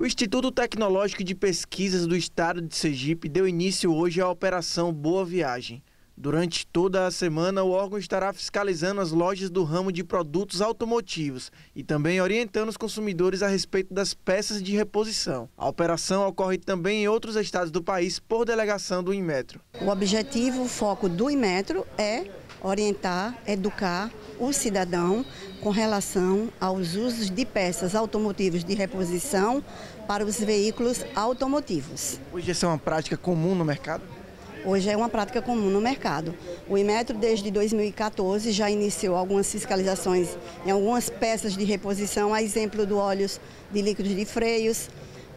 O Instituto Tecnológico de Pesquisas do Estado de Sergipe deu início hoje à Operação Boa Viagem. Durante toda a semana, o órgão estará fiscalizando as lojas do ramo de produtos automotivos e também orientando os consumidores a respeito das peças de reposição. A operação ocorre também em outros estados do país por delegação do Inmetro. O objetivo, o foco do Inmetro é orientar, educar o cidadão com relação aos usos de peças automotivas de reposição para os veículos automotivos. Hoje essa é uma prática comum no mercado? Hoje é uma prática comum no mercado. O Inmetro, desde 2014, já iniciou algumas fiscalizações em algumas peças de reposição, a exemplo do óleos de líquidos de freios,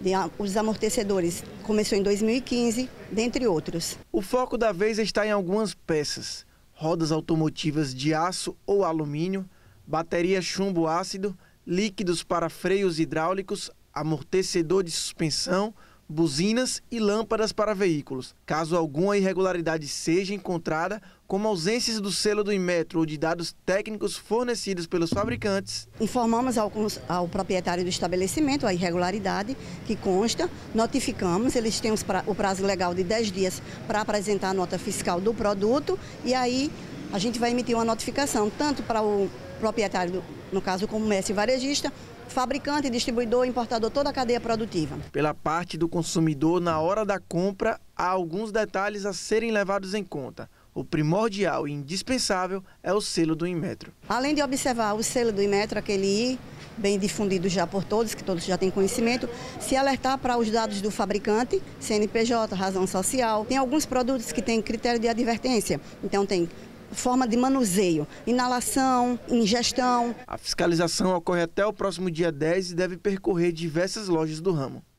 os amortecedores. Começou em 2015, dentre outros. O foco da vez está em algumas peças: rodas automotivas de aço ou alumínio, bateria chumbo ácido, líquidos para freios hidráulicos, amortecedor de suspensão, buzinas e lâmpadas para veículos. Caso alguma irregularidade seja encontrada, como ausências do selo do Inmetro ou de dados técnicos fornecidos pelos fabricantes, informamos ao proprietário do estabelecimento a irregularidade que consta, notificamos, eles têm o prazo legal de 10 dias para apresentar a nota fiscal do produto e aí a gente vai emitir uma notificação tanto para o proprietário, no caso o comércio varejista, fabricante, distribuidor, importador, toda a cadeia produtiva. Pela parte do consumidor, na hora da compra, há alguns detalhes a serem levados em conta. O primordial e indispensável é o selo do Inmetro. Além de observar o selo do Inmetro, aquele I, bem difundido já por todos, que todos já têm conhecimento, se alertar para os dados do fabricante, CNPJ, razão social. Tem alguns produtos que têm critério de advertência, então tem forma de manuseio, inalação, ingestão. A fiscalização ocorre até o próximo dia 10 e deve percorrer diversas lojas do ramo.